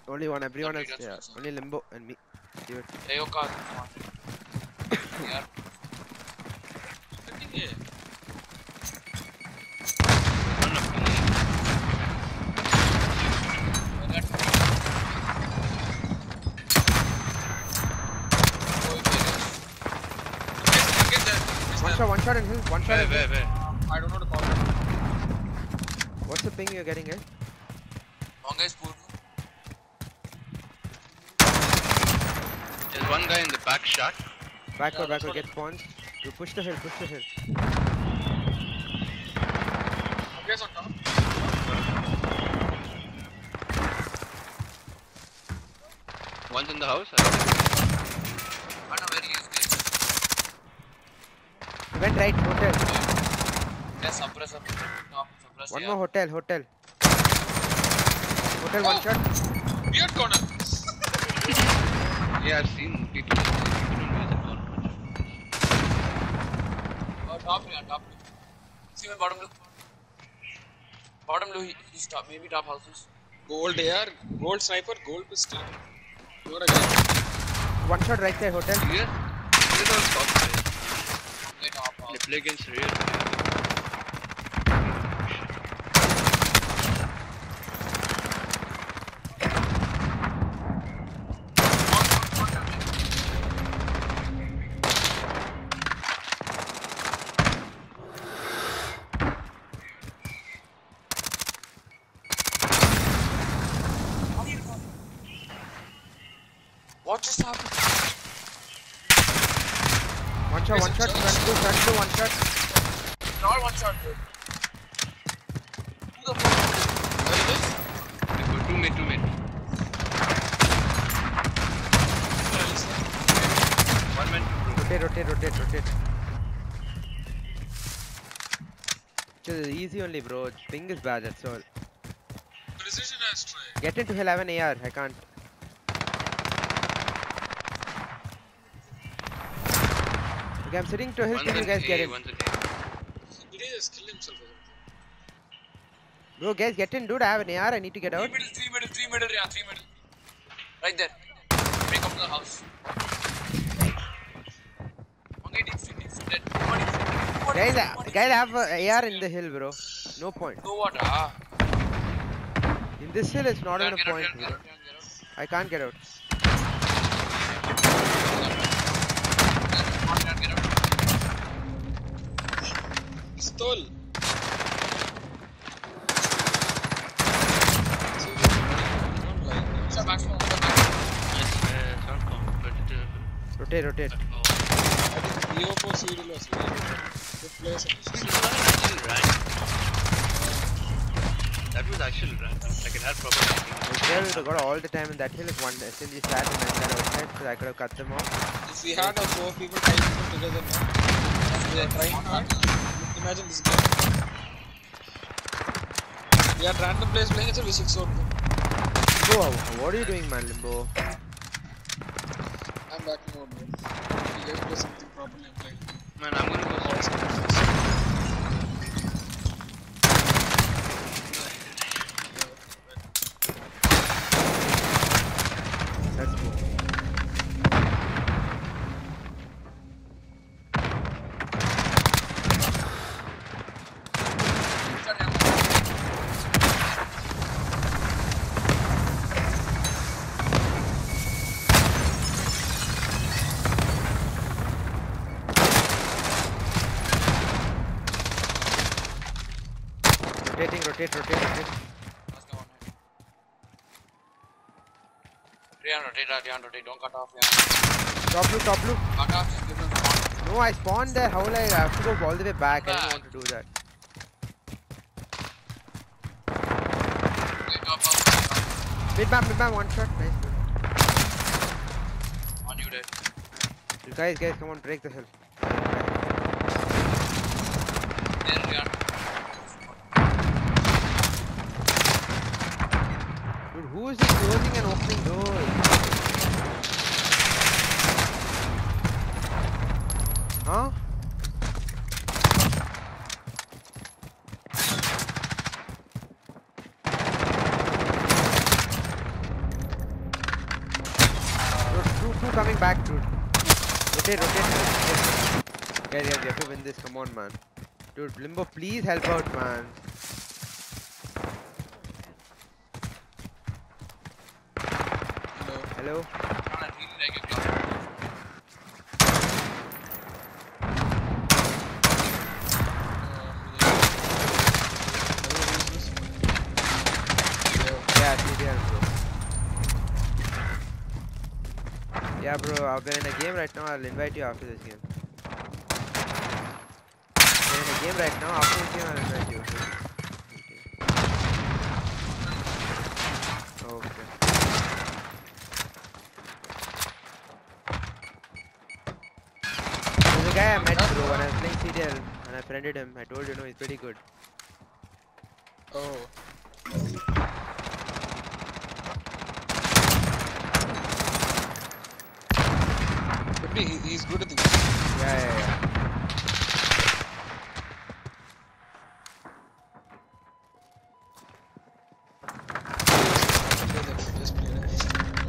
Only one, everyone else. Yeah, only Limbo and me. Give it. Ayo car. यार कितनी है one shot and hill, one shot and hill. where? I don't know the call. What's the ping you're getting, eh? One guy is poor. There's one guy in the back shot. Backward, get spawns. You push the hill, Guys on top. One's in the house. I know where he is. He went right, hotel. Yes, suppressor. No, suppressor. One more hotel. Hotel, one shot. Weird corner. Yeah, I've seen people don't use it all much. Top. See my bottom blue. Bottom blue, he's top, maybe top houses. Gold AR, gold sniper, gold pistol. You're a guy. One shot right there, hotel. Here? These are all top players. Play top house. They play against real. What just happened? One shot, front two, one shot. Not one shot, dude. Who the fuck? Where is this? Two mid. One man, two bro. Rotate. Just easy only, bro. Ping is bad, that's all. Precision ashtray. Get into hill, I have an AR. I can't. Okay, I'm sitting to hill till you guys get in. One's in A. Did he just kill himself or something? Bro, guys, get in, dude. I have an AR. I need to get out. Three middle, yeah, 3 middle. Right there. Break up the house. Okay, deep, dead. Guys, I have an AR in the hill, bro. No point. So what? In this hill, it's not even a Get out, point, get bro. out. I can't get out. Get out. Stole. Back. It's not competitive. Rotate. I think BO4 CD was really good place. That was actually random. Like it had proper timing. There we got all the time in that hill. If one SMG sat and I sat outside, so I could have cut them off. If we had 4 people, 5 people together now, we are trying hard. Imagine this game. We are random players playing each other, we 6 out. Bro, what are you doing, man, Limbo? I'm back mode, bro. We have to do something properly and play. Man, I'm gonna go That's cool. Rotate. Let's go on. Rotate. Don't cut off. Top blue. Cut off, just give them spawn. No, I spawned there. How will I have to go all the way back? I don't want to do that. Okay, top off. Mid bam, one shot. Nice. On you, dead. You guys, come on, break the hill. There we are. Dude, who is closing and opening doors? Huh? Apu coming back, dude. Rotate. Guys, you have to win this. Come on, man. Dude, Limbo, please help out, man. Hello? I really like your club. Yeah, CDL, bro. Yeah, bro, we're in a game right now. I'll invite you after this game. We're in a game right now. After this game, I'll invite you. Okay. There's a guy I met, bro, when I was playing CDL, and I friended him. I told you, no, he's pretty good. Oh. But he's good at the game. Yeah. Just play it.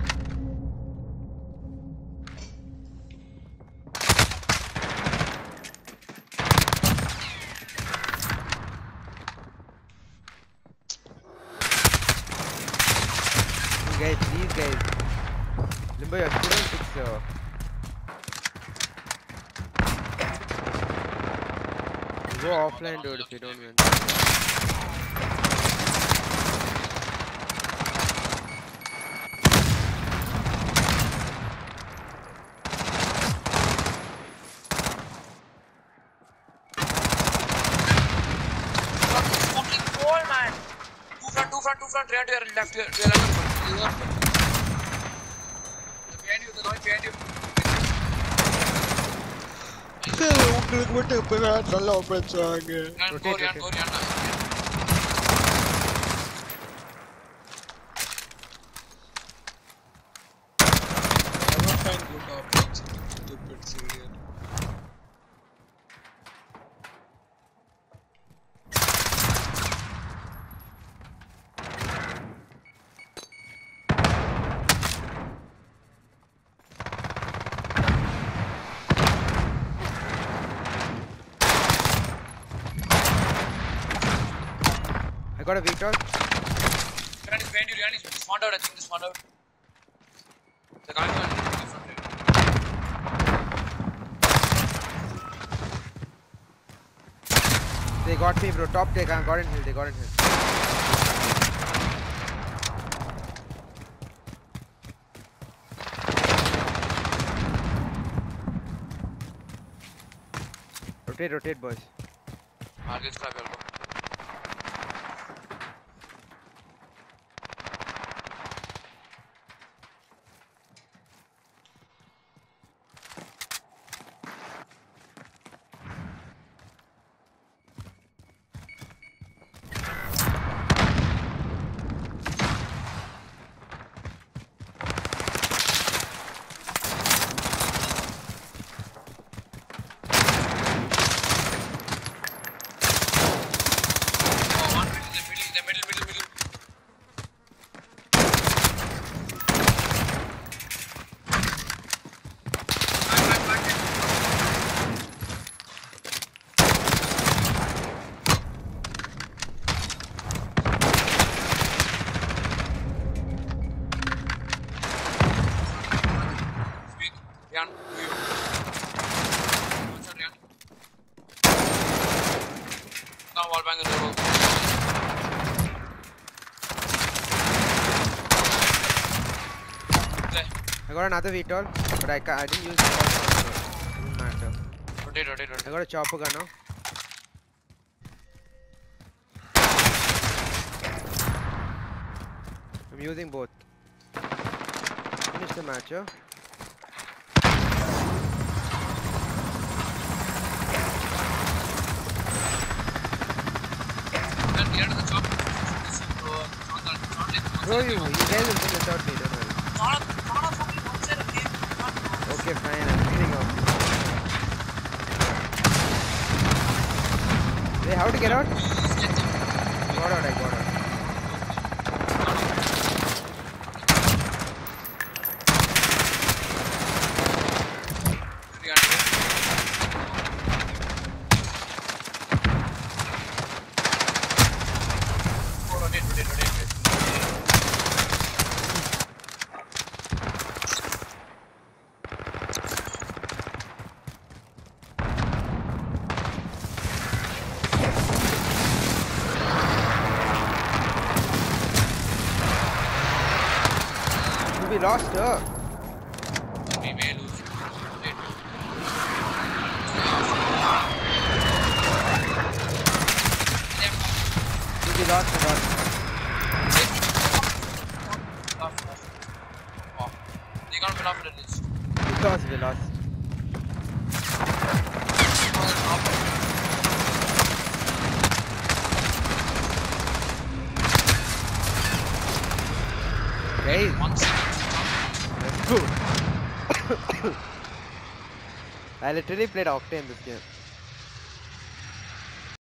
Guys, please, guys. Limbo, you're still on 6, so. Go offline, dude, if you don't win. Fucking goal, man. Two front, rear to your left, rear left. Behind you, the guy behind you. உங்களுக்கு மட்டும் இப்பதான் நல்ல operates ஆகுங்க. Go. I don't find good options in stupid serial. I got a Victor. Behind you, Rian is spawned out, I think they spawned out. The guy went in front of you. They got me, bro. Top take. I got in hill. They got in hill. Rotate, boys. Margaret's crab elbow. Rian, do you? What's up, Rian? Now wall bang in the road. I got another Victor, but I didn't use the wall. Doesn't matter. Rotate. I got a chopper gun now. I'm using both. Finish the match, huh? Bro, you guys will finish without me, don't worry. Okay, fine, I'm cleaning off. Hey, how to get out? I got out. we lost her. We may lose. Wait. Dude, we lost her. Lost. Oh. They can't win off at least. We lost. Guys, 1 second. let's go. I literally played Octane this game.